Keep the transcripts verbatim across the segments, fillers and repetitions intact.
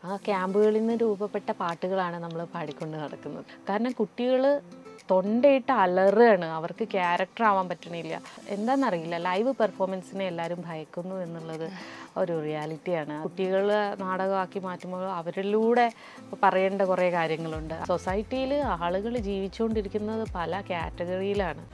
ആ ക്യാമ്പുകളിൽ നിന്ന് രൂപപ്പെട്ട പാട്ടുകളാണ് നമ്മൾ പാടിക്കൊണ്ട് നടക്കുന്നത്. കാരണം കുട്ടികൾ തൊണ്ടയിട്ട് അലറുകയാണ്, അവർക്ക് ക്യാരക്ടർ ആവാൻ പറ്റണില്ല. എന്താണെന്നറിയില്ല, ലൈവ് പെർഫോമൻസിനെ എല്ലാവരും ഭയക്കുന്നു എന്നുള്ളത് ഒരു റിയാലിറ്റിയാണ്. കുട്ടികൾ നാടകമാക്കി മാറ്റുമ്പോൾ അവരിലൂടെ പറയേണ്ട കുറേ കാര്യങ്ങളുണ്ട്. സൊസൈറ്റിയിൽ ആളുകൾ ജീവിച്ചുകൊണ്ടിരിക്കുന്നത് പല കാറ്റഗറിയിലാണ്.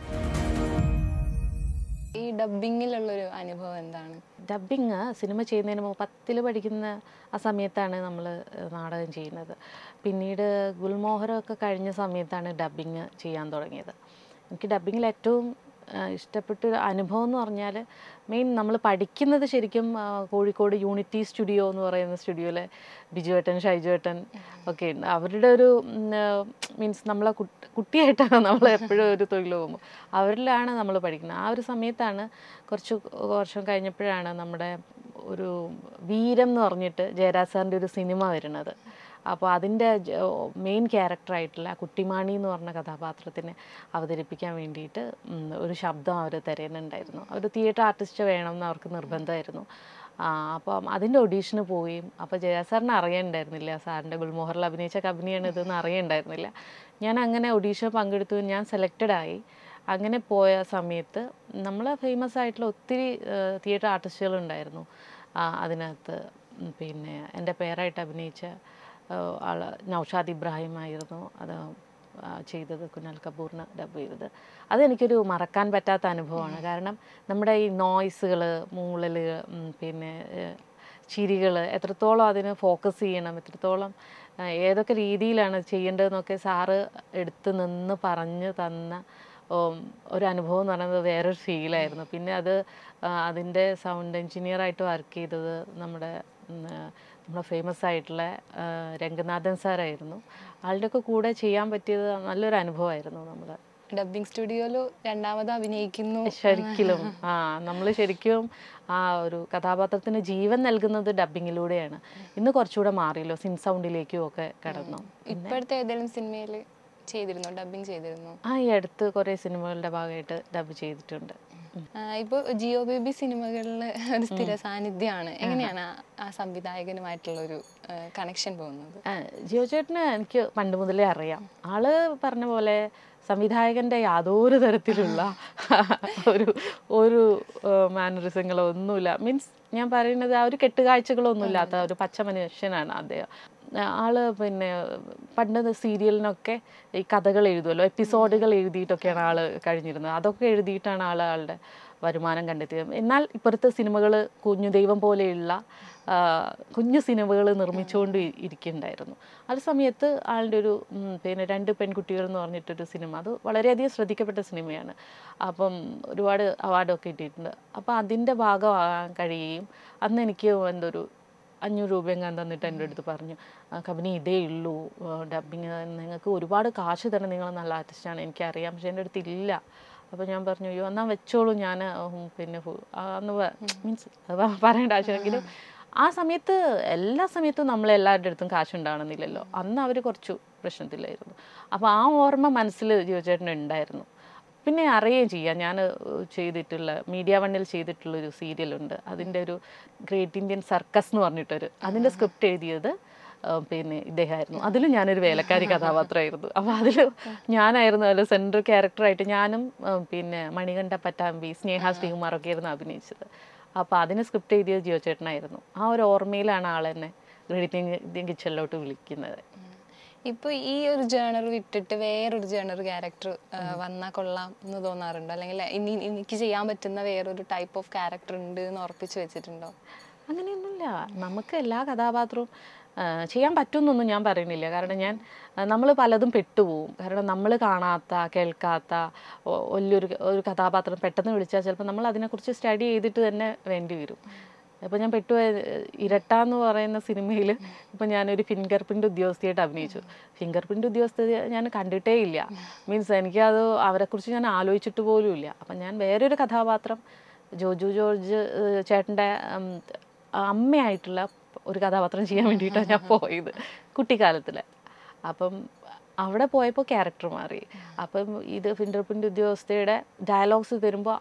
ഈ ഡബ്ബിങ്ങിലുള്ളൊരു അനുഭവം എന്താണ്? ഡബ്ബിങ് സിനിമ ചെയ്യുന്നതിന് മുമ്പ് പത്തിൽ പഠിക്കുന്ന ആ സമയത്താണ് നമ്മൾ നാടകം ചെയ്യുന്നത്. പിന്നീട് ഗുൽമോഹരമൊക്കെ കഴിഞ്ഞ സമയത്താണ് ഡബ്ബിങ് ചെയ്യാൻ തുടങ്ങിയത്. എനിക്ക് ഡബ്ബിങ്ങിൽ ഏറ്റവും ഇഷ്ടപ്പെട്ട അനുഭവം എന്ന് പറഞ്ഞാൽ, മെയിൻ നമ്മൾ പഠിക്കുന്നത് ശരിക്കും കോഴിക്കോട് യൂണിറ്റി സ്റ്റുഡിയോ എന്ന് പറയുന്ന സ്റ്റുഡിയോയിലെ ബിജുവേട്ടൻ ഷൈജുവേട്ടൻ ഒക്കെ ഉണ്ട്. അവരുടെ ഒരു മീൻസ് നമ്മളെ കുട്ടിയായിട്ടാണ് നമ്മൾ എപ്പോഴും ഒരു തൊഴിൽ പോകുമ്പോൾ അവരിലാണ് നമ്മൾ പഠിക്കുന്നത്. ആ ഒരു സമയത്താണ് കുറച്ച് വർഷം കഴിഞ്ഞപ്പോഴാണ് നമ്മുടെ ഒരു വീരം എന്ന് പറഞ്ഞിട്ട് ജയരാജ് സാറിൻ്റെ ഒരു സിനിമ വരുന്നത്. അപ്പോൾ അതിൻ്റെ മെയിൻ ക്യാരക്ടറായിട്ടുള്ള കുട്ടിമാണി എന്ന് പറഞ്ഞ കഥാപാത്രത്തിനെ അവതരിപ്പിക്കാൻ വേണ്ടിയിട്ട് ഒരു ശബ്ദം അവർ തരുന്നുണ്ടായിരുന്നു. അവർ തിയേറ്റർ ആർട്ടിസ്റ്റ് വേണമെന്ന് അവർക്ക് നിർബന്ധമായിരുന്നു. അപ്പം അതിൻ്റെ ഒഡീഷന് പോയി. അപ്പോൾ ജയ സാറിന് അറിയണ്ടായിരുന്നില്ല സാറിൻ്റെ ഗുൽമോഹറിൽ അഭിനയിച്ച അഭിനയാണ് ഇതെന്ന് അറിയണ്ടായിരുന്നില്ല. ഞാൻ അങ്ങനെ ഒഡീഷൻ പങ്കെടുത്തു, ഞാൻ സെലക്റ്റഡ് ആയി. അങ്ങനെ പോയ സമയത്ത് നമ്മൾ ഫേമസ് ആയിട്ടുള്ള ഒത്തിരി തിയേറ്റർ ആർട്ടിസ്റ്റുകളുണ്ടായിരുന്നു അതിനകത്ത്. പിന്നെ എൻ്റെ പേരായിട്ട് അഭിനയിച്ച ആൾ നൗഷാദ് ഇബ്രാഹിം ആയിരുന്നു അത് ചെയ്തത്, കുനാൽ കപൂറിന് ഡബ് ചെയ്തത്. അതെനിക്കൊരു മറക്കാൻ പറ്റാത്ത അനുഭവമാണ്. കാരണം നമ്മുടെ ഈ നോയ്സുകൾ, മൂളൽ, പിന്നെ ചിരികൾ എത്രത്തോളം അതിന് ഫോക്കസ് ചെയ്യണം, എത്രത്തോളം ഏതൊക്കെ രീതിയിലാണ് ചെയ്യേണ്ടതെന്നൊക്കെ സാറ് എടുത്ത് നിന്ന് പറഞ്ഞു തന്ന ഒരു അനുഭവം എന്ന് പറയുന്നത് വേറൊരു ഫീലായിരുന്നു. പിന്നെ അത് അതിൻ്റെ സൗണ്ട് എൻജിനീയറായിട്ട് വർക്ക് ചെയ്തത് നമ്മുടെ നമ്മുടെ ഫേമസ് ആയിട്ടുള്ള രംഗനാഥൻ സാറായിരുന്നു. ആളുടെയൊക്കെ കൂടെ ചെയ്യാൻ പറ്റിയത് നല്ലൊരു അനുഭവമായിരുന്നു. നമ്മുടെ ഡബ്ബിംഗ് സ്റ്റുഡിയോയിൽ രണ്ടാമത് അഭിനയിക്കുന്നു. ശരിക്കും ആ നമ്മൾ ശരിക്കും ആ ഒരു കഥാപാത്രത്തിന് ജീവൻ നൽകുന്നത് ഡബ്ബിങ്ങിലൂടെയാണ്. ഇന്ന് കുറച്ചുകൂടെ മാറിയല്ലോ, സിൻ സൗണ്ടിലേക്കും ഒക്കെ കടന്നു. ഇപ്പോഴത്തെ ഏതെങ്കിലും സിനിമയിൽ ചെയ്തിരുന്നോ, ഡബ്ബിംഗ് ചെയ്തിരുന്നോ? ആ ഈ അടുത്ത് കുറേ സിനിമകളുടെ ഭാഗമായിട്ട് ഡബ് ചെയ്തിട്ടുണ്ട്. ഇപ്പോൾ ജിയോ ബേബി സിനിമകളിൽ ഒരു സ്ഥിര സാന്നിധ്യമാണ്. എങ്ങനെയാണ് ആ സംവിധായകനുമായിട്ടുള്ളൊരു കണക്ഷൻ പോകുന്നത്? ജിയോ ചേട്ടന് എനിക്ക് പണ്ട് മുതലേ അറിയാം. ആള് പറഞ്ഞ പോലെ സംവിധായകൻ്റെ യാതൊരു തരത്തിലുള്ള ഒരു ഒരു മാനറിസങ്ങളോ ഒന്നുമില്ല. മീൻസ് ഞാൻ പറയുന്നത് ആ ഒരു കെട്ടുകാഴ്ചകളൊന്നും ഇല്ലാത്ത ഒരു പച്ച മനുഷ്യനാണ് അദ്ദേഹം. ആള് പിന്നെ പണ്ട് സീരിയലിനൊക്കെ ഈ കഥകൾ എഴുതുമല്ലോ, എപ്പിസോഡുകൾ എഴുതിയിട്ടൊക്കെയാണ് ആൾ കഴിഞ്ഞിരുന്നത്. അതൊക്കെ എഴുതിയിട്ടാണ് ആൾ ആളുടെ വരുമാനം കണ്ടെത്തിയത്. എന്നാൽ ഇപ്പോഴത്തെ സിനിമകൾ കുഞ്ഞു ദൈവം പോലെയുള്ള കുഞ്ഞു സിനിമകൾ നിർമ്മിച്ചുകൊണ്ട് ഇരിക്കുന്നുണ്ടായിരുന്നു. ആ സമയത്ത് ആളുടെ ഒരു പിന്നെ രണ്ട് പെൺകുട്ടികൾ എന്ന് പറഞ്ഞിട്ടൊരു സിനിമ, അത് വളരെയധികം ശ്രദ്ധിക്കപ്പെട്ട സിനിമയാണ്. അപ്പം ഒരുപാട് അവാർഡൊക്കെ കിട്ടിയിട്ടുണ്ട്. അപ്പോൾ അതിൻ്റെ ഭാഗമാകാൻ കഴിയുകയും അന്ന് എനിക്ക് എന്തൊരു അഞ്ഞൂറ് രൂപയെങ്ങാൻ തന്നിട്ട് എൻ്റെ അടുത്ത് പറഞ്ഞു, കമ്പനി ഇതേ ഉള്ളൂ ഡബ്ബിങ്, നിങ്ങൾക്ക് ഒരുപാട് കാശ് തരണം, നിങ്ങൾ നല്ല ആർട്ടിസ്റ്റാണ്, എനിക്കറിയാം, പക്ഷെ എൻ്റെ അടുത്ത് ഇല്ല. അപ്പോൾ ഞാൻ പറഞ്ഞു, അയ്യോ എന്നാൽ വെച്ചോളൂ, ഞാൻ പിന്നെ അന്ന് മീൻസ് പറയേണ്ട ആവശ്യമെങ്കിലും ആ സമയത്ത് എല്ലാ സമയത്തും നമ്മളെല്ലാവരുടെ അടുത്തും കാശുണ്ടാവണമെന്നില്ലല്ലോ. അന്ന് അവർ കുറച്ചു പ്രശ്നത്തിലായിരുന്നു. അപ്പോൾ ആ ഓർമ്മ മനസ്സിൽ ജിയോചേട്ടൻ ഉണ്ടായിരുന്നു. പിന്നെ അറിയുകയും ചെയ്യാം, ഞാൻ ചെയ്തിട്ടുള്ള മീഡിയ വണ്ണിൽ ചെയ്തിട്ടുള്ളൊരു സീരിയലുണ്ട്, അതിൻ്റെ ഒരു ഗ്രേറ്റ് ഇന്ത്യൻ സർക്കസ് എന്ന് പറഞ്ഞിട്ടൊരു, അതിൻ്റെ സ്ക്രിപ്റ്റ് എഴുതിയത് പിന്നെ ഇദ്ദേഹമായിരുന്നു. അതിൽ ഞാനൊരു വേലക്കാരി കഥാപാത്രമായിരുന്നു. അപ്പോൾ അതിൽ ഞാനായിരുന്നു അതിൽ സെൻട്രൽ ക്യാരക്ടറായിട്ട്. ഞാനും പിന്നെ മണികണ്ഠ പട്ടാമ്പി, സ്നേഹ ശ്രീകുമാറൊക്കെ ആയിരുന്നു അഭിനയിച്ചത്. അപ്പോൾ അതിന് സ്ക്രിപ്റ്റ് എഴുതിയത് ജിയോ ചേട്ടനായിരുന്നു. ആ ഒരു ഓർമ്മയിലാണ് ആളെന്നെ ഗ്രേറ്റ് ഇന്ത്യൻ കിച്ചണിലോട്ട് വിളിക്കുന്നത്. ഇപ്പോൾ ഈ ഒരു ജേണർ വിട്ടിട്ട് വേറൊരു ജേണർ ക്യാരക്ടർ വന്നാൽ കൊള്ളാം എന്ന് തോന്നാറുണ്ടോ? അല്ലെങ്കിൽ ഇനി എനിക്ക് ചെയ്യാൻ പറ്റുന്ന വേറൊരു ടൈപ്പ് ഓഫ് ക്യാരക്ടർ ഉണ്ട് എന്ന് ഉറപ്പിച്ച് വെച്ചിട്ടുണ്ടോ? അങ്ങനെയൊന്നുമില്ല. നമുക്ക് എല്ലാ കഥാപാത്രവും ചെയ്യാൻ പറ്റുമെന്നൊന്നും ഞാൻ പറയുന്നില്ല. കാരണം ഞാൻ നമ്മൾ പലതും പെട്ടുപോകും. കാരണം നമ്മൾ കാണാത്ത കേൾക്കാത്ത വലിയൊരു ഒരു കഥാപാത്രം പെട്ടെന്ന് വിളിച്ചാൽ ചിലപ്പോൾ നമ്മൾ അതിനെക്കുറിച്ച് സ്റ്റഡി ചെയ്തിട്ട് തന്നെ വേണ്ടി വരും. അപ്പോൾ ഞാൻ പെട്ടുപോയ ഇരട്ട എന്ന് പറയുന്ന സിനിമയിൽ ഇപ്പോൾ ഞാനൊരു ഫിംഗർ പ്രിൻ്റ് ഉദ്യോഗസ്ഥയായിട്ട് അഭിനയിച്ചു. ഫിംഗർ പ്രിൻ്റ് ഉദ്യോഗസ്ഥ ഞാൻ കണ്ടിട്ടേ ഇല്ല. മീൻസ് എനിക്കത് അവരെക്കുറിച്ച് ഞാൻ ആലോചിച്ചിട്ട് പോലും ഇല്ല. അപ്പം ഞാൻ വേറൊരു കഥാപാത്രം ജോജു ജോർജ് ചേട്ടൻ്റെ അമ്മയായിട്ടുള്ള ഒരു കഥാപാത്രം ചെയ്യാൻ വേണ്ടിയിട്ടാണ് ഞാൻ പോയത് കുട്ടിക്കാലത്തിൽ. അപ്പം അവിടെ പോയപ്പോൾ ക്യാരക്ടർ മാറി. അപ്പം ഇത് ഫിംഗർ പ്രിൻ്റ് ഉദ്യോഗസ്ഥയുടെ ഡയലോഗ്സ് തരുമ്പോൾ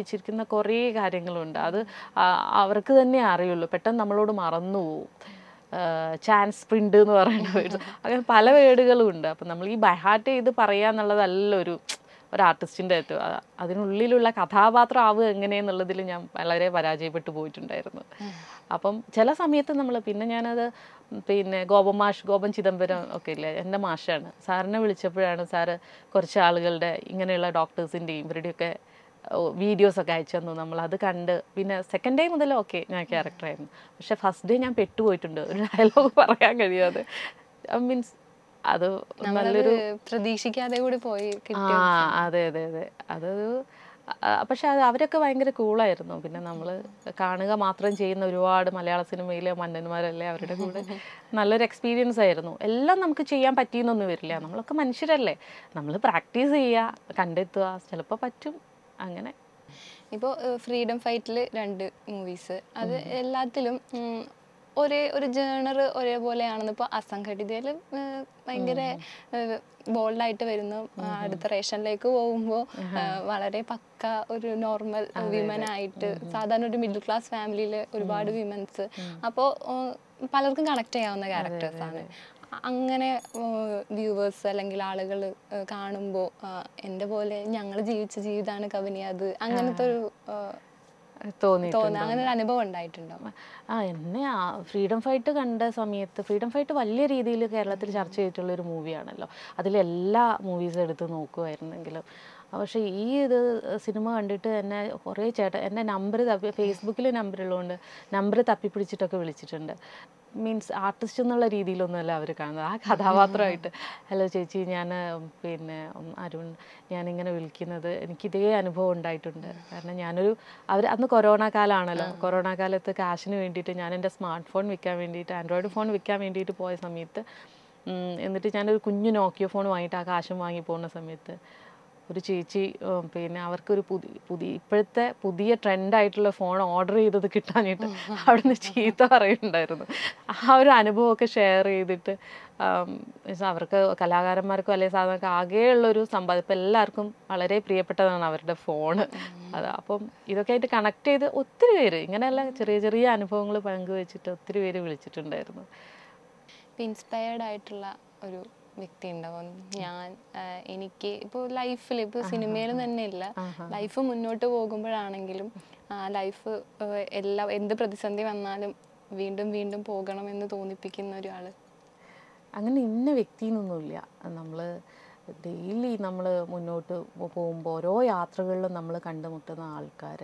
അവരുപയോഗിച്ചിരിക്കുന്ന കുറേ കാര്യങ്ങളുണ്ട്. അത് അവർക്ക് തന്നെ അറിയുള്ളൂ, പെട്ടെന്ന് നമ്മളോട് മറന്നു പോവും. ചാൻസ് പ്രിൻ്റ് എന്ന് പറയുന്ന വേർഡ്സ്, അങ്ങനെ പല വേർഡുകളും ഉണ്ട്. അപ്പം നമ്മൾ ഈ ബൈഹാർട്ട് ചെയ്ത് പറയുക എന്നുള്ളതല്ല ഒരു ഒരു ആർട്ടിസ്റ്റിൻ്റെ ഏറ്റവും അതിനുള്ളിലുള്ള കഥാപാത്രം ആവുക എങ്ങനെയെന്നുള്ളതിൽ ഞാൻ വളരെ പരാജയപ്പെട്ടു പോയിട്ടുണ്ടായിരുന്നു. അപ്പം ചില സമയത്ത് നമ്മൾ പിന്നെ ഞാനത് പിന്നെ ഗോപൻ മാഷ് ഗോപൻ ചിദംബരം ഒക്കെ ഇല്ലേ, എൻ്റെ മാഷാണ്. സാറിനെ വിളിച്ചപ്പോഴാണ് സാറ് കുറച്ച് ആളുകളുടെ ഇങ്ങനെയുള്ള ഡോക്ടേഴ്സിൻ്റെയും ഇവരുടെയൊക്കെ വീഡിയോസൊക്കെ അയച്ചു തന്നു. നമ്മളത് കണ്ട് പിന്നെ സെക്കൻഡ് ഡേ മുതൽ ഓക്കെ ഞാൻ ക്യാരക്ടറായിരുന്നു. പക്ഷേ ഫസ്റ്റ് ഡേ ഞാൻ പെട്ടുപോയിട്ടുണ്ട്, ഒരു ഡയലോഗ് പറയാൻ കഴിയാതെ. മീൻസ് അത് നല്ലൊരു പ്രതീക്ഷിക്കാതെ കൂടി പോയി. ആ അതെ അതെ അതെ അതൊരു പക്ഷെ അത് അവരൊക്കെ ഭയങ്കര കൂളായിരുന്നു. പിന്നെ നമ്മൾ കാണുക മാത്രം ചെയ്യുന്ന ഒരുപാട് മലയാള സിനിമയിലെ മന്നന്മാരല്ലേ, അവരുടെ കൂടെ നല്ലൊരു എക്സ്പീരിയൻസ് ആയിരുന്നു. എല്ലാം നമുക്ക് ചെയ്യാൻ പറ്റിയെന്നൊന്നും വരില്ല, നമ്മളൊക്കെ മനുഷ്യരല്ലേ, നമ്മൾ പ്രാക്ടീസ് ചെയ്യുക, കണ്ടെത്തുക, ചിലപ്പോൾ പറ്റും അങ്ങനെ. ഇപ്പോൾ ഫ്രീഡം ഫൈറ്റിൽ രണ്ട് മൂവീസ്, അത് എല്ലാത്തിലും ഒരേ ഒരു ജേണർ ഒരേപോലെയാണെന്ന്. ഇപ്പോൾ അസംഘടിതയിൽ ഭയങ്കര ബോൾഡായിട്ട് വരുന്നു, അടുത്ത റേഷനിലേക്ക് പോകുമ്പോൾ വളരെ പക്ക ഒരു നോർമൽ വിമൻ ആയിട്ട്, സാധാരണ ഒരു മിഡിൽ ക്ലാസ് ഫാമിലിയിൽ ഒരുപാട് വിമൻസ്, അപ്പോൾ പലർക്കും കണക്ട് ചെയ്യാവുന്ന ക്യാരക്ടേഴ്സാണ്. അങ്ങനെ വ്യൂവേഴ്സ് അല്ലെങ്കിൽ ആളുകൾ കാണുമ്പോൾ എൻ്റെ പോലെ ഞങ്ങൾ ജീവിച്ച ജീവിതമാണ് കവനി അത്, അങ്ങനത്തെ ഒരു തോന്നി അങ്ങനെ ഒരു അനുഭവം ഉണ്ടായിട്ടുണ്ടോ? ആ എന്നെ ഫ്രീഡം ഫൈറ്റ് കണ്ട സമയത്ത്, ഫ്രീഡം ഫൈറ്റ് വലിയ രീതിയിൽ കേരളത്തിൽ ചർച്ച ചെയ്തിട്ടുള്ളൊരു മൂവിയാണല്ലോ, അതിലെല്ലാ മൂവീസും എടുത്ത് നോക്കുമായിരുന്നെങ്കിലും. പക്ഷേ ഈ ഇത് സിനിമ കണ്ടിട്ട് എന്നെ കുറേ ചേട്ടൻ എൻ്റെ നമ്പർ തപ്പി, ഫേസ്ബുക്കിൽ നമ്പറുള്ളതുകൊണ്ട് നമ്പർ തപ്പിപ്പിടിച്ചിട്ടൊക്കെ വിളിച്ചിട്ടുണ്ട്. മീൻസ് ആർട്ടിസ്റ്റ് എന്നുള്ള രീതിയിലൊന്നുമല്ല അവർ കാണുന്നത്, ആ കഥാപാത്രമായിട്ട്. ഹലോ ചേച്ചി, ഞാൻ പിന്നെ അരുൺ, ഞാനിങ്ങനെ വിളിക്കുന്നത്, എനിക്കിതേ അനുഭവം ഉണ്ടായിട്ടുണ്ട്. കാരണം ഞാനൊരു അവർ അന്ന് കൊറോണ കാലമാണല്ലോ, കൊറോണ കാലത്ത് കാശിന് വേണ്ടിയിട്ട് ഞാൻ എൻ്റെ സ്മാർട്ട് ഫോൺ വിൽക്കാൻ വേണ്ടിയിട്ട്, ആൻഡ്രോയിഡ് ഫോൺ വിൽക്കാൻ വേണ്ടിയിട്ട് പോയ സമയത്ത്, എന്നിട്ട് ഞാനൊരു കുഞ്ഞു നോക്കിയോ ഫോൺ വാങ്ങിയിട്ട് ആ കാശും വാങ്ങി പോകുന്ന സമയത്ത് ഒരു ചേച്ചി പിന്നെ അവർക്കൊരു പുതിയ പുതിയ ഇപ്പോഴത്തെ പുതിയ ട്രെൻഡായിട്ടുള്ള ഫോൺ ഓർഡർ ചെയ്തത് കിട്ടാനായിട്ട് അവിടെ നിന്ന് ചീത്ത പറയുന്നുണ്ടായിരുന്നു. ആ ഒരു അനുഭവമൊക്കെ ഷെയർ ചെയ്തിട്ട് അവർക്ക് കലാകാരന്മാർക്കും അല്ലെങ്കിൽ സാധാരണ ആകെയുള്ളൊരു സമ്പാദ്യം, ഇപ്പം എല്ലാവർക്കും വളരെ പ്രിയപ്പെട്ടതാണ് അവരുടെ ഫോണ്. അത് അപ്പം ഇതൊക്കെ ആയിട്ട് കണക്ട് ചെയ്ത് ഒത്തിരി പേര് ഇങ്ങനെയുള്ള ചെറിയ ചെറിയ അനുഭവങ്ങൾ പങ്കുവെച്ചിട്ട് ഒത്തിരി പേര് വിളിച്ചിട്ടുണ്ടായിരുന്നു. ഇൻസ്പയർഡ് ആയിട്ടുള്ള ഒരു വ്യക്തി ഉണ്ടാവും? ഞാൻ എനിക്ക് ഇപ്പോൾ ലൈഫിൽ, ഇപ്പോൾ സിനിമയിൽ തന്നെ ഇല്ല, ലൈഫ് മുന്നോട്ട് പോകുമ്പോഴാണെങ്കിലും ലൈഫ് എല്ലാ എന്ത് പ്രതിസന്ധി വന്നാലും വീണ്ടും വീണ്ടും പോകണമെന്ന് തോന്നിപ്പിക്കുന്ന ഒരാൾ. അങ്ങനെ ഇന്ന വ്യക്തി എന്നൊന്നുമില്ല. നമ്മൾ ഡെയിലി നമ്മൾ മുന്നോട്ട് പോകുമ്പോൾ ഓരോ യാത്രകളിലും നമ്മൾ കണ്ടുമുട്ടുന്ന ആൾക്കാർ.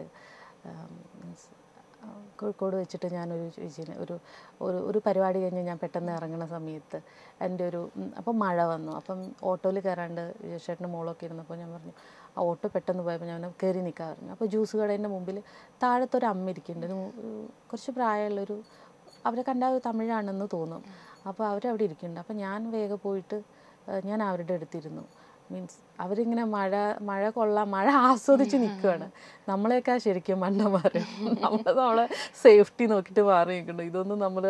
മീൻസ് കോഴിക്കോട് വെച്ചിട്ട് ഞാനൊരു ചേച്ചീനെ ഒരു ഒരു ഒരു പരിപാടി കഴിഞ്ഞ് ഞാൻ പെട്ടെന്ന് ഇറങ്ങുന്ന സമയത്ത് എൻ്റെ ഒരു അപ്പം മഴ വന്നു. അപ്പം ഓട്ടോയിൽ കയറാണ്ട് ചേട്ടൻ്റെ മോളൊക്കെ ഇരുന്നപ്പോൾ ഞാൻ പറഞ്ഞു, ആ ഓട്ടോ പെട്ടെന്ന് പോയപ്പോൾ ഞാൻ കയറി നിൽക്കാൻ പറഞ്ഞു. അപ്പോൾ ജ്യൂസ് കടേൻ്റെ മുമ്പിൽ താഴത്തൊരു അമ്മ ഇരിക്കുന്നുണ്ട്, കുറച്ച് പ്രായമുള്ളൊരു, അവരെ കണ്ടാൽ ഒരു തമിഴാണെന്ന് തോന്നും. അപ്പോൾ അവരവിടെ ഇരിക്കുന്നുണ്ട്. അപ്പോൾ ഞാൻ വേഗം പോയിട്ട് ഞാൻ അവരുടെ അടുത്തിരുന്നു. മീൻസ് അവരിങ്ങനെ മഴ മഴ കൊള്ളാം, മഴ ആസ്വദിച്ച് നിൽക്കുകയാണ്. നമ്മളെയൊക്കെ ശരിക്കും മണ്ടന്മാർ, നമ്മൾ നമ്മളെ സേഫ്റ്റി നോക്കിയിട്ട് മാറി നിൽക്കുന്നു. ഇതൊന്നും നമ്മൾ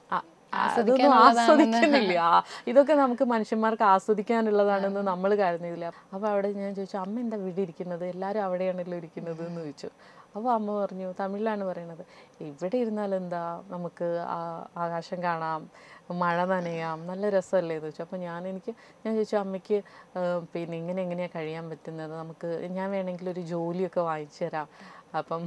അതൊന്നും ആസ്വദിക്കുന്നില്ല. ഇതൊക്കെ നമുക്ക് മനുഷ്യന്മാർക്ക് ആസ്വദിക്കാനുള്ളതാണെന്ന് നമ്മൾ കരുതുന്നില്ല. അപ്പോൾ അവിടെ ഞാൻ ചോദിച്ചു, അമ്മ എന്താ ഇവിടെ ഇരിക്കുന്നത്, എല്ലാവരും അവിടെയാണല്ലോ ഇരിക്കുന്നത് എന്ന് ചോദിച്ചു. അപ്പോൾ അമ്മ പറഞ്ഞു, തമിഴിലാണ് പറയുന്നത്, ഇവിടെ ഇരുന്നാലെന്താ, നമുക്ക് ആകാശം കാണാം, മഴ നനയാം, നല്ല രസമല്ലേ എന്ന് ചോദിച്ചു. അപ്പോൾ ഞാൻ എനിക്ക് ഞാൻ ചോദിച്ചു, അമ്മയ്ക്ക് പിന്നെ ഇങ്ങനെ എങ്ങനെയാണ് കഴിയാൻ പറ്റുന്നത്, നമുക്ക് ഞാൻ വേണമെങ്കിൽ ഒരു ജോലിയൊക്കെ വാങ്ങിച്ചു തരാം, അപ്പം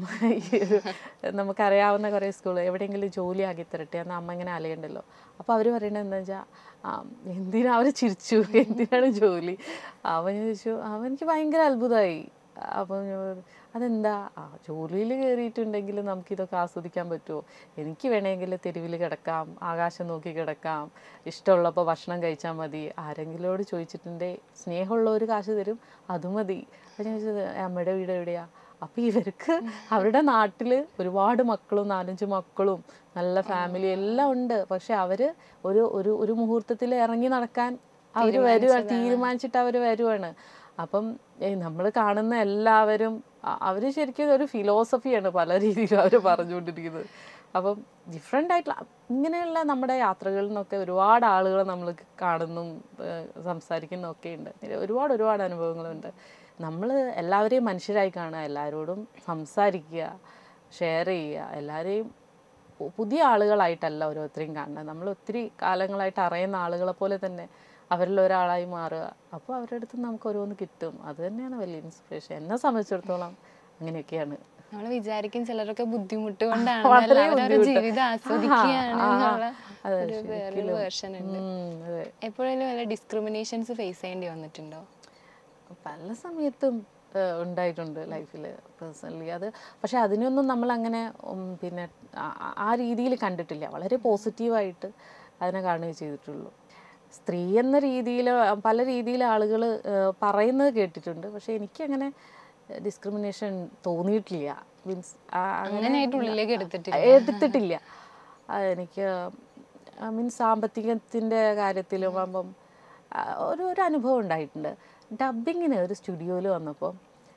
നമുക്കറിയാവുന്ന കുറേ സ്കൂൾ എവിടെയെങ്കിലും ജോലി ആക്കി തരട്ടെ, എന്നാൽ അമ്മ ഇങ്ങനെ അലയണ്ടല്ലോ. അപ്പോൾ അവർ പറയണത് എന്താ വെച്ചാൽ, എന്തിനാ, അവർ ചിരിച്ചു, എന്തിനാണ് ജോലി. അവൻ ചോദിച്ചു, അവൻ എനിക്ക് ഭയങ്കര അത്ഭുതമായി. അപ്പം അതെന്താ, ആ ജോലിയിൽ കയറിയിട്ടുണ്ടെങ്കിൽ നമുക്കിതൊക്കെ ആസ്വദിക്കാൻ പറ്റുമോ, എനിക്ക് വേണമെങ്കിൽ തെരുവിൽ കിടക്കാം, ആകാശം നോക്കി കിടക്കാം, ഇഷ്ടമുള്ളപ്പോൾ ഭക്ഷണം കഴിച്ചാൽ മതി, ആരെങ്കിലോട് ചോദിച്ചിട്ടുണ്ടേ സ്നേഹമുള്ളവർ കാശ് തരും, അത് മതി. അപ്പം ഞാൻ ചോദിച്ചത്, അമ്മയുടെ വീട് എവിടെയാ? അപ്പോൾ ഇവർക്ക് അവരുടെ നാട്ടിൽ ഒരുപാട് മക്കളും നാലഞ്ച് മക്കളും നല്ല ഫാമിലി എല്ലാം ഉണ്ട്. പക്ഷെ അവർ ഒരു ഒരു ഒരു മുഹൂർത്തത്തിൽ ഇറങ്ങി നടക്കാൻ അവർ വരുവാണ്, തീരുമാനിച്ചിട്ട് അവർ വരുവാണ്. അപ്പം നമ്മൾ കാണുന്ന എല്ലാവരും അവർ ശരിക്കും ഒരു ഫിലോസഫിയാണ് പല രീതിയിലും അവർ പറഞ്ഞുകൊണ്ടിരിക്കുന്നത്. അപ്പം ഡിഫറെൻ്റ് ആയിട്ടുള്ള ഇങ്ങനെയുള്ള നമ്മുടെ യാത്രകളിൽ നിന്നൊക്കെ ഒരുപാട് ആളുകളെ നമ്മൾ കാണുന്നും സംസാരിക്കുന്നൊക്കെ ഉണ്ട്. ഒരുപാട് ഒരുപാട് അനുഭവങ്ങളുണ്ട്. നമ്മൾ എല്ലാവരെയും മനുഷ്യരായി കാണുക, എല്ലാവരോടും സംസാരിക്കുക, ഷെയർ ചെയ്യുക, എല്ലാവരെയും പുതിയ ആളുകളായിട്ടല്ല ഓരോരുത്തരെയും കാണുന്നത്. നമ്മൾ ഒത്തിരി കാലങ്ങളായിട്ട് അറിയുന്ന ആളുകളെ പോലെ തന്നെ അവരിൽ ഒരാളായി മാറുക. അപ്പോൾ അവരുടെ അടുത്ത് നമുക്ക് ഓരോന്ന് കിട്ടും. അത് തന്നെയാണ് വലിയ ഇൻസ്പിറേഷൻ. എന്നെ സംബന്ധിച്ചിടത്തോളം അങ്ങനെയൊക്കെയാണ്. നമ്മൾ വിചാരിക്കും ചിലരൊക്കെ ബുദ്ധിമുട്ട് കൊണ്ടാണ് ജീവിതം ആസ്വദിക്കുകയാണ്. വേറൊരു വേർഷൻ ഉണ്ട്. എപ്പോഴെങ്കിലും വല്ല ഡിസ്ക്രിമിനേഷൻസ് ഫേസ് ചെയ്യേണ്ടി വന്നിട്ടുണ്ടോ? പല സമയത്തും ഉണ്ടായിട്ടുണ്ട് ലൈഫിൽ പേഴ്സണലി. അത് പക്ഷെ അതിനൊന്നും നമ്മളങ്ങനെ പിന്നെ ആ രീതിയിൽ കണ്ടിട്ടില്ല. വളരെ പോസിറ്റീവായിട്ട് അതിനെ കാണുകയും ചെയ്തിട്ടുള്ളൂ. സ്ത്രീ എന്ന രീതിയിൽ പല രീതിയിൽ ആളുകൾ പറയുന്നത് കേട്ടിട്ടുണ്ട്. പക്ഷെ എനിക്കങ്ങനെ ഡിസ്ക്രിമിനേഷൻ തോന്നിയിട്ടില്ല. മീൻസ് അങ്ങനെ എടുത്തിട്ടില്ല. എനിക്ക് മീൻസ് സാമ്പത്തികത്തിൻ്റെ കാര്യത്തിലും ആകുമ്പം ഒരു ഒരു അനുഭവം ഉണ്ടായിട്ടുണ്ട്. ഡബ്ബിങ്ങിന് ഒരു സ്റ്റുഡിയോയിൽ വന്നപ്പോൾ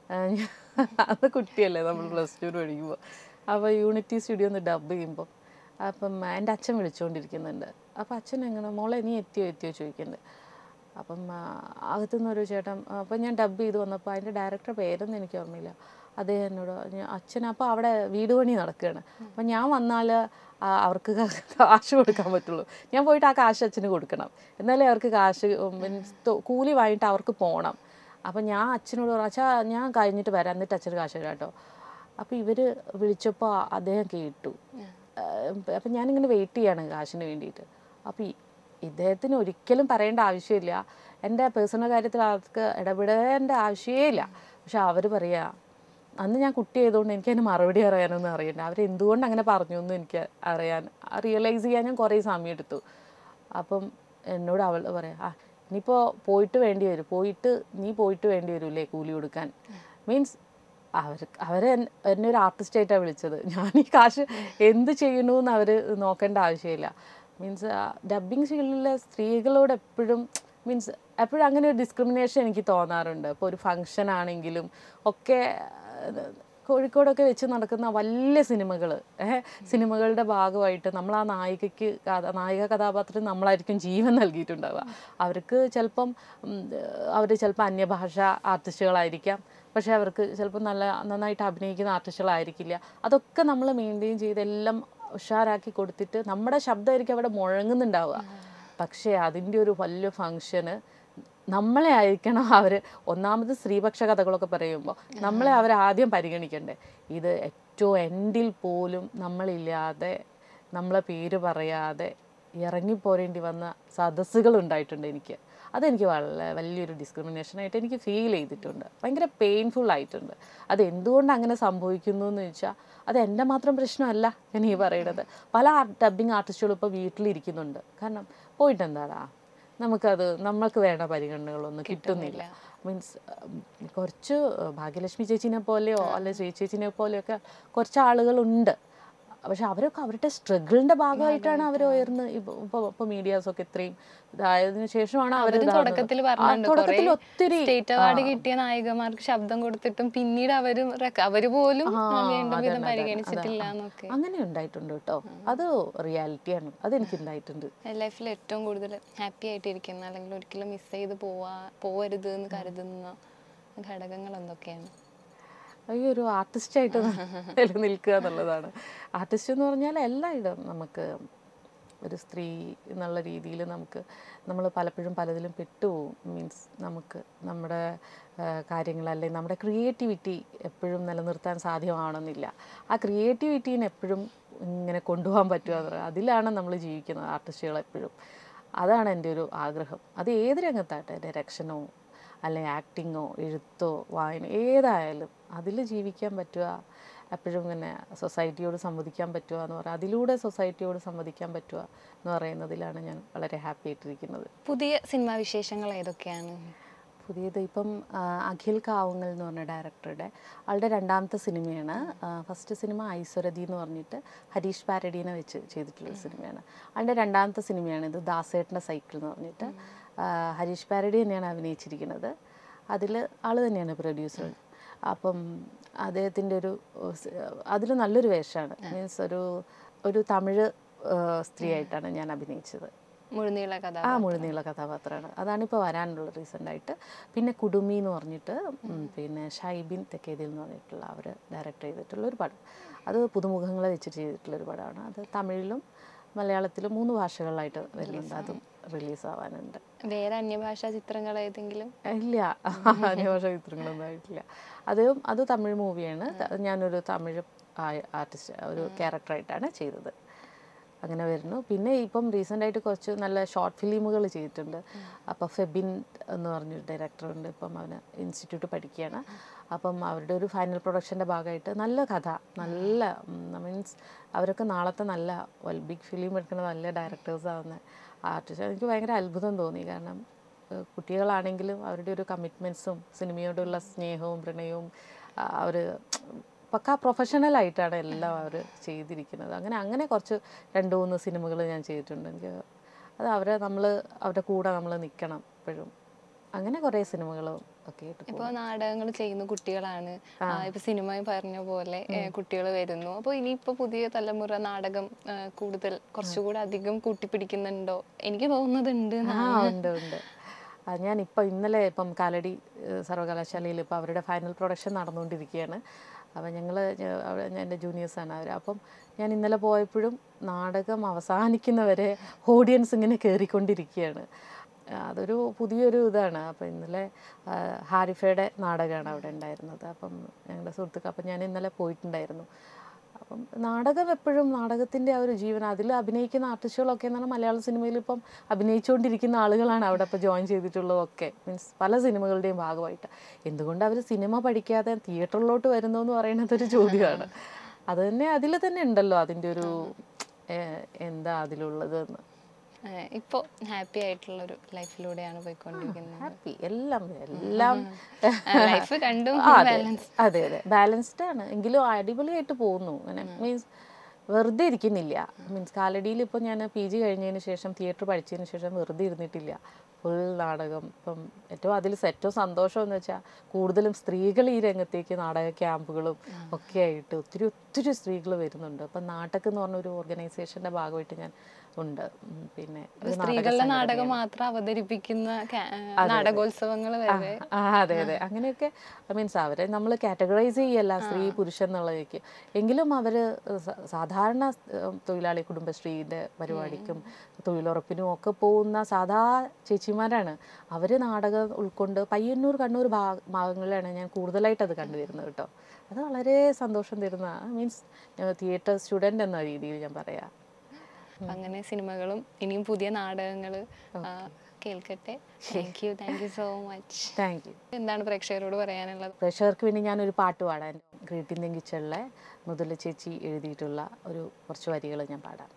അത് കുട്ടിയല്ലേ നമ്മൾ പ്ലസ് ടു പഠിക്കുമ്പോൾ. അപ്പോൾ യൂണിറ്റി സ്റ്റുഡിയോ ഒന്ന് ഡബ്ബ് ചെയ്യുമ്പോൾ അപ്പം എൻ്റെ അച്ഛൻ വിളിച്ചുകൊണ്ടിരിക്കുന്നുണ്ട്. അപ്പോൾ അച്ഛൻ എങ്ങനെ മോളെ നീ എത്തിയോ എത്തിയോ ചോദിക്കുന്നുണ്ട്. അപ്പം അകത്തുനിന്ന് ഒരു ചേട്ടൻ, അപ്പം ഞാൻ ഡബ്ബ് ചെയ്ത് വന്നപ്പോൾ അതിൻ്റെ ഡയറക്ടർ പേരൊന്നും എനിക്ക് ഓർമ്മയില്ല. അദ്ദേഹം എന്നോട് അച്ഛൻ അപ്പോൾ അവിടെ വീട് പണി നടക്കുകയാണ്. അപ്പം ഞാൻ വന്നാൽ അവർക്ക് കാശ് കൊടുക്കാൻ പറ്റുള്ളൂ. ഞാൻ പോയിട്ട് ആ കാശ് അച്ഛന് കൊടുക്കണം, എന്നാലേ അവർക്ക് കാശ് മീൻസ് കൂലി വാങ്ങിയിട്ട് അവർക്ക് പോകണം. അപ്പം ഞാൻ അച്ഛനോട് പറഞ്ഞു അച്ഛാ ഞാൻ കഴിഞ്ഞിട്ട് വരാം എന്നിട്ട് അച്ഛന് കാശ് തരാം കേട്ടോ. അപ്പോൾ ഇവർ വിളിച്ചപ്പോൾ അദ്ദേഹം കേട്ടു. അപ്പം ഞാനിങ്ങനെ വെയിറ്റ് ചെയ്യാണ് കാശിന് വേണ്ടിയിട്ട്. അപ്പോൾ ഇദ്ദേഹത്തിന് ഒരിക്കലും പറയേണ്ട ആവശ്യമില്ല, എൻ്റെ പേഴ്സണൽ കാര്യത്തിൽ അവർക്ക് ഇടപെടേണ്ട ആവശ്യമേ ഇല്ല. പക്ഷെ അവർ പറയുക, അന്ന് ഞാൻ കുട്ടി ആയതുകൊണ്ട് എനിക്ക് അതിന് മറുപടി അറിയാനൊന്നും അറിയണ്ട. അവരെന്തുകൊണ്ട് അങ്ങനെ പറഞ്ഞു എന്ന് എനിക്ക് അറിയാൻ റിയലൈസ് ചെയ്യാൻ ഞാൻ കുറേ സമയം എടുത്തു. അപ്പം എന്നോട് അവൾ പറയാം, ആ ഇനിയിപ്പോൾ പോയിട്ട് വേണ്ടി വരും, പോയിട്ട് നീ പോയിട്ട് വേണ്ടി വരില്ലേ കൂലി കൊടുക്കാൻ. മീൻസ് അവർ അവരെ എന്നെ ഒരു ആർട്ടിസ്റ്റായിട്ടാണ് വിളിച്ചത്. ഞാൻ ഈ കാശ് എന്ത് ചെയ്യണമെന്ന് അവർ നോക്കേണ്ട ആവശ്യമില്ല. മീൻസ് ഡബ്ബിങ് ഫീൽഡിലെ സ്ത്രീകളോട് എപ്പോഴും മീൻസ് എപ്പോഴും അങ്ങനെ ഒരു ഡിസ്ക്രിമിനേഷൻ എനിക്ക് തോന്നാറുണ്ട്. ഇപ്പോൾ ഒരു ഫങ്ഷൻ ആണെങ്കിലും ഒക്കെ കോഴിക്കോടൊക്കെ വെച്ച് നടക്കുന്ന വലിയ സിനിമകൾ സിനിമകളുടെ ഭാഗമായിട്ട് നമ്മൾ ആ നായികയ്ക്ക് നായിക കഥാപാത്രത്തിന് നമ്മളായിരിക്കും ജീവൻ നൽകിയിട്ടുണ്ടാവുക. അവർക്ക് ചിലപ്പം അവർ ചിലപ്പോൾ അന്യഭാഷ ആർട്ടിസ്റ്റുകളായിരിക്കാം, പക്ഷേ അവർക്ക് ചിലപ്പോൾ നല്ല നന്നായിട്ട് അഭിനയിക്കുന്ന ആർട്ടിസ്റ്റുകളായിരിക്കില്ല. അതൊക്കെ നമ്മൾ മെയിൻറ്റെയിൻ ചെയ്ത് എല്ലാം ഉഷാറാക്കി കൊടുത്തിട്ട് നമ്മുടെ ശബ്ദമായിരിക്കും അവിടെ മുഴങ്ങുന്നുണ്ടാവുക. പക്ഷേ അതിൻ്റെ ഒരു വലിയ ഫങ്ഷന് നമ്മളെ ആയിരിക്കണം അവർ ഒന്നാമത് സ്ത്രീപക്ഷ കഥകളൊക്കെ പറയുമ്പോൾ നമ്മളെ അവർ ആദ്യം പരിഗണിക്കണ്ടേ. ഇത് ഏറ്റവും എൻഡിൽ പോലും നമ്മളില്ലാതെ നമ്മളെ പേര് പറയാതെ ഇറങ്ങിപ്പോരേണ്ടി വന്ന സദസ്സുകൾ ഉണ്ടായിട്ടുണ്ട് എനിക്ക്. അതെനിക്ക് വളരെ വലിയൊരു ഡിസ്ക്രിമിനേഷനായിട്ട് എനിക്ക് ഫീൽ ചെയ്തിട്ടുണ്ട്. ഭയങ്കര പെയിൻഫുൾ ആയിട്ടുണ്ട്. അത് എന്തുകൊണ്ട് അങ്ങനെ സംഭവിക്കുന്നു എന്ന് ചോദിച്ചാൽ അത് എൻ്റെ മാത്രം പ്രശ്നമല്ല. ഞാൻ ഈ പറയുന്നത് പല ഡബ്ബിങ് ആർട്ടിസ്റ്റുകളും ഇപ്പോൾ വീട്ടിലിരിക്കുന്നുണ്ട്. കാരണം പോയിട്ട് എന്താടാ നമുക്കത് നമ്മൾക്ക് വേണ്ട പരിഗണനകളൊന്നും കിട്ടുന്നില്ല. മീൻസ് കുറച്ച് ഭാഗ്യലക്ഷ്മി ചേച്ചീനെ പോലെയോ അല്ലെ ശ്രീ ചേച്ചീനെ പോലെയൊക്കെ കുറച്ച് ആളുകളുണ്ട്. പക്ഷെ അവരൊക്കെ അവരുടെ സ്ട്രഗിളിൻ്റെ ഭാഗമായിട്ടാണ് അവർ ഉയർന്ന് ഇപ്പോൾ ഇപ്പോൾ മീഡിയാസൊക്കെ ഇത്രയും ഇതായതിനു ശേഷമാണ് അവർ തുടക്കത്തിൽ തുടക്കത്തിൽ ഒത്തിരി സ്റ്റേറ്റ് അവാർഡ് കിട്ടിയ നായികമാർക്ക് ശബ്ദം കൊടുത്തിട്ടും പിന്നീട് അവരും അവര് പോലും പരിഗണിച്ചിട്ടില്ല എന്നൊക്കെ അങ്ങനെ ഉണ്ടായിട്ടുണ്ട് കേട്ടോ. അത് റിയാലിറ്റിയാണ്. അതെനിക്ക് ഉണ്ടായിട്ടുണ്ട്. ലൈഫിൽ ഏറ്റവും കൂടുതൽ ഹാപ്പി ആയിട്ടിരിക്കുന്ന അല്ലെങ്കിൽ ഒരിക്കലും മിസ് ചെയ്ത് പോവാ പോവരുത് എന്ന് കരുതുന്ന ഘടകങ്ങൾ എന്തൊക്കെയാണ്? ഈ ഒരു ആർട്ടിസ്റ്റായിട്ട് നിലനിൽക്കുക എന്നുള്ളതാണ്. ആർട്ടിസ്റ്റ് എന്ന് പറഞ്ഞാൽ എല്ലായിടും നമുക്ക് ഒരു സ്ത്രീ എന്നുള്ള രീതിയിൽ നമുക്ക് നമ്മൾ പലപ്പോഴും പലതിലും പെട്ടുപോകും. മീൻസ് നമുക്ക് നമ്മുടെ കാര്യങ്ങൾ അല്ലെങ്കിൽ നമ്മുടെ ക്രിയേറ്റിവിറ്റി എപ്പോഴും നിലനിർത്താൻ സാധ്യമാവണമെന്നില്ല. ആ ക്രിയേറ്റിവിറ്റീനെ എപ്പോഴും ഇങ്ങനെ കൊണ്ടുപോകാൻ പറ്റുക എന്ന് പറയുക, അതിലാണ് നമ്മൾ ജീവിക്കുന്നത് ആർട്ടിസ്റ്റുകൾ എപ്പോഴും. അതാണ് എൻ്റെ ഒരു ആഗ്രഹം. അത് ഏത് രംഗത്താട്ടെ, ഡയറക്ഷനോ അല്ലെങ്കിൽ ആക്ടിങ്ങോ എഴുത്തോ വായന ഏതായാലും അതിൽ ജീവിക്കാൻ പറ്റുക, എപ്പോഴും ഇങ്ങനെ സൊസൈറ്റിയോട് സംവദിക്കാൻ പറ്റുക എന്ന് പറയുക, അതിലൂടെ സൊസൈറ്റിയോട് സംവദിക്കാൻ പറ്റുക എന്ന് പറയുന്നതിലാണ് ഞാൻ വളരെ ഹാപ്പി ആയിട്ടിരിക്കുന്നത്. പുതിയ സിനിമാ വിശേഷങ്ങൾ ഏതൊക്കെയാണ്? പുതിയത് ഇപ്പം അഖിൽ കാവുങ്ങൽ എന്ന് പറഞ്ഞ ഡയറക്ടറുടെ ആളുടെ രണ്ടാമത്തെ സിനിമയാണ്. ഫസ്റ്റ് സിനിമ ഐശ്വരതി എന്ന് പറഞ്ഞിട്ട് ഹരീഷ് പാരഡീനെ വെച്ച് ചെയ്തിട്ടുള്ള സിനിമയാണ്. ആളുടെ രണ്ടാമത്തെ സിനിമയാണ് ഇത്, ദാസേട്ടൻ്റെ സൈക്കിൾ എന്ന് പറഞ്ഞിട്ട്. ഹരീഷ് പാരഡി തന്നെയാണ് അഭിനയിച്ചിരിക്കുന്നത്. അതിൽ ആൾ തന്നെയാണ് പ്രൊഡ്യൂസർ. അപ്പം അദ്ദേഹത്തിൻ്റെ ഒരു അതിൽ നല്ലൊരു വേഷമാണ്. മീൻസ് ഒരു ഒരു തമിഴ് സ്ത്രീയായിട്ടാണ് ഞാൻ അഭിനയിച്ചത്. മുഴുനീള ആ കഥാപാത്രം. മുഴുനീള കഥാപാത്രമാണ്. അതാണിപ്പോൾ വരാനുള്ള റീസെൻ്റായിട്ട്. പിന്നെ കുടുമി എന്ന് പറഞ്ഞിട്ട് പിന്നെ ഷൈബിൻ തെക്കേതിൽ എന്ന് പറഞ്ഞിട്ടുള്ള അവർ ഡയറക്റ്റ് ചെയ്തിട്ടുള്ള ഒരു പടം. അത് പുതുമുഖങ്ങളെ വെച്ചിട്ട് ചെയ്തിട്ടുള്ളൊരു പടമാണ്. അത് തമിഴിലും മലയാളത്തിലും മൂന്ന് ഭാഷകളിലായിട്ട് വരുന്നുണ്ട്. അതും റിലീസാവാനുണ്ട്. വേറെ അന്യഭാഷാ ചിത്രങ്ങൾ ഏതെങ്കിലും? ഇല്ല, അന്യഭാഷാ ചിത്രങ്ങളൊന്നും ആയിട്ടില്ല. അതും അത് തമിഴ് മൂവിയാണ്. ഞാനൊരു തമിഴ് ആർട്ടിസ്റ്റ് ഒരു ക്യാരക്ടറായിട്ടാണ് ചെയ്തത്. അങ്ങനെ വരുന്നു. പിന്നെ ഇപ്പം റീസെൻ്റായിട്ട് കുറച്ച് നല്ല ഷോർട്ട് ഫിലിമുകൾ ചെയ്തിട്ടുണ്ട്. അപ്പോൾ ഫെബിൻ എന്ന് പറഞ്ഞൊരു ഡയറക്ടറുണ്ട്. ഇപ്പം അവന് ഇൻസ്റ്റിറ്റ്യൂട്ട് പഠിക്കുകയാണ്. അപ്പം അവരുടെ ഒരു ഫൈനൽ പ്രൊഡക്ഷൻ്റെ ഭാഗമായിട്ട് നല്ല കഥ, നല്ല മീൻസ് അവരൊക്കെ നാളത്തെ നല്ല ബിഗ് ഫിലിം എടുക്കുന്ന നല്ല ഡയറക്ടേഴ്സ് ആവുന്ന ആർട്ടിസ്റ്റ്. എനിക്ക് ഭയങ്കര അത്ഭുതം തോന്നി. കാരണം കുട്ടികളാണെങ്കിലും അവരുടെ ഒരു കമ്മിറ്റ്മെൻറ്റ്സും സിനിമയോടുള്ള സ്നേഹവും പ്രണയവും അവർ പക്കാ പ്രൊഫഷണലായിട്ടാണ് എല്ലാം അവർ ചെയ്തിരിക്കുന്നത്. അങ്ങനെ അങ്ങനെ കുറച്ച് രണ്ട് മൂന്ന് സിനിമകൾ ഞാൻ ചെയ്തിട്ടുണ്ട്. എനിക്ക് അത് അവരെ നമ്മൾ അവരുടെ കൂടെ നമ്മൾ നിൽക്കണം എപ്പോഴും. അങ്ങനെ കുറേ സിനിമകളും ഒക്കെ ആയിട്ട്. ഇപ്പോൾ നാടകങ്ങൾ ചെയ്യുന്ന കുട്ടികളാണ്, ഇപ്പോൾ സിനിമ പറഞ്ഞ പോലെ കുട്ടികൾ വരുന്നു. അപ്പോൾ ഇനിയിപ്പോൾ പുതിയ തലമുറ നാടകം കൂടുതൽ കുറച്ചുകൂടെ അധികം കൂട്ടിപ്പിടിക്കുന്നുണ്ടോ? എനിക്ക് തോന്നുന്നുണ്ട്. ആ ഉണ്ട് ഉണ്ട്. ഞാനിപ്പോൾ ഇന്നലെ ഇപ്പം കാലടി സർവകലാശാലയിൽ ഇപ്പോൾ അവരുടെ ഫൈനൽ പ്രൊഡക്ഷൻ നടന്നുകൊണ്ടിരിക്കുകയാണ്. അപ്പം ഞങ്ങൾ എൻ്റെ ജൂനിയേഴ്സാണ് അവർ. അപ്പം ഞാൻ ഇന്നലെ പോയപ്പോഴും നാടകം അവസാനിക്കുന്നവരെ ഓഡിയൻസ് ഇങ്ങനെ കയറിക്കൊണ്ടിരിക്കുകയാണ്. അതൊരു പുതിയൊരു ഇതാണ്. അപ്പം ഇന്നലെ ഹാരിഫയുടെ നാടകമാണ് അവിടെ ഉണ്ടായിരുന്നത്. അപ്പം ഞങ്ങളുടെ സുഹൃത്തുക്കൾ അപ്പം ഞാൻ ഇന്നലെ പോയിട്ടുണ്ടായിരുന്നു. അപ്പം നാടകം എപ്പോഴും നാടകത്തിൻ്റെ ആ ഒരു ജീവൻ, അതിൽ അഭിനയിക്കുന്ന ആർട്ടിസ്റ്റുകളൊക്കെ എന്ന് പറഞ്ഞാൽ മലയാള സിനിമയിൽ ഇപ്പം അഭിനയിച്ചുകൊണ്ടിരിക്കുന്ന ആളുകളാണ് അവിടെ ഇപ്പോൾ ജോയിൻ ചെയ്തിട്ടുള്ളതൊക്കെ. മീൻസ് പല സിനിമകളുടെയും ഭാഗമായിട്ട്. എന്തുകൊണ്ട് അവർ സിനിമ പഠിക്കാതെ തിയേറ്ററിലോട്ട് വരുന്നു എന്ന് പറയുന്നത് ഒരു ചോദ്യമാണ്. അത് തന്നെ അതിൽ തന്നെ ഉണ്ടല്ലോ അതിൻ്റെ ഒരു എന്താ അതിലുള്ളത് എന്ന്. ഇപ്പോൾ ഹാപ്പി ആയിട്ടുള്ളൊരു ലൈഫിലൂടെയാണ് പോയിക്കൊണ്ടിരിക്കുന്നത്. ഹാപ്പി എല്ലാം എല്ലാം ലൈഫ് കണ്ടും അതെ അതെ ബാലൻസ്ഡ് ആണ്. എങ്കിലും അടിപൊളിയായിട്ട് പോകുന്നു. അങ്ങനെ മീൻസ് വെറുതെ ഇരിക്കുന്നില്ല. മീൻസ് കാലടിയിൽ ഇപ്പോൾ ഞാൻ പി ജി കഴിഞ്ഞതിന് ശേഷം തിയേറ്റർ പഠിച്ചതിന് ശേഷം വെറുതെ ഇരുന്നിട്ടില്ല. ഫുൾ നാടകം. ഇപ്പം ഏറ്റവും അതിൽ ഏറ്റവും സന്തോഷം എന്ന് വെച്ചാൽ കൂടുതലും സ്ത്രീകൾ ഈ രംഗത്തേക്ക് നാടക ക്യാമ്പുകളും ഒക്കെ ആയിട്ട് ഒത്തിരി ഒത്തിരി സ്ത്രീകൾ വരുന്നുണ്ട്. അപ്പം നാട്ടക്ക് എന്ന് പറഞ്ഞൊരു ഓർഗനൈസേഷൻ്റെ ഭാഗമായിട്ട് ഞാൻ ഉണ്ട്. പിന്നെ സ്ത്രീകളുടെ നാടകം മാത്രം അവതരിപ്പിക്കുന്ന നാടകോത്സവങ്ങൾ വരെ. അതെ അതെ അങ്ങനെയൊക്കെ മീൻസ് അവരെ നമ്മൾ കാറ്റഗറൈസ് ചെയ്യല്ല സ്ത്രീ പുരുഷൻ എന്നുള്ളതൊക്കെ. എങ്കിലും അവർ സാധാരണ തൊഴിലാളി കുടുംബശ്രീയുടെ പരിപാടിക്കും തൊഴിലുറപ്പിനും ഒക്കെ പോകുന്ന സാധാ ചേച്ചിമാരാണ്. അവർ നാടകം ഉൾക്കൊണ്ട് പയ്യന്നൂർ കണ്ണൂർ ഭാഗങ്ങളിലാണ് ഞാൻ കൂടുതലായിട്ട് അത് കണ്ടുവരുന്നത് കേട്ടോ. അത് വളരെ സന്തോഷം തരുന്ന മീൻസ് തിയേറ്റർ സ്റ്റുഡൻ്റ് എന്ന രീതിയിൽ ഞാൻ പറയാം. അങ്ങനെ സിനിമകളും ഇനിയും പുതിയ നാടകങ്ങൾ കേൾക്കട്ടെ. Thank you thank you so much. Thank you. എന്താണ് പ്രേക്ഷകരോട് പറയാനുള്ളത്? പ്രേക്ഷകർക്ക് വേണ്ടി ഞാനൊരു പാട്ട് പാടാൻ ഗ്രീറ്റിൻ കിച്ചണിലെ മുതല ചേച്ചി എഴുതിയിട്ടുള്ള ഒരു കുറച്ച് വരികൾ ഞാൻ പാടാം.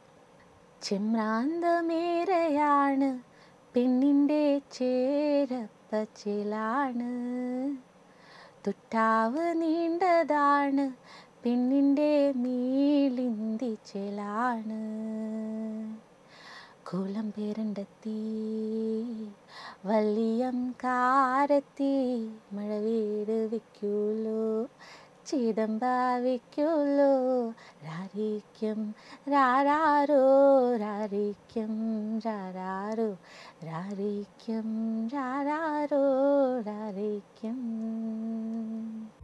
ചെമ്രാന്തമേറെയാണ് പെണ്ണിൻ്റെ ചേരപ്പച്ചിലാണ്, തുട്ടാവ് നീണ്ടതാണ് പെണ്ണിൻ്റെ നീളിന്തിച്ചിലാണ്, കുളം പേരണ്ടെത്തി വള്ളിയം കാരത്തി മഴവീട് വെക്കൂലോ ചിദംബ വെക്കൂലോ രാരിക്കും രാരാരോ രാരിക്കും രാരാരോ രാരിക്കും രാരാരോ രാരിക്കും.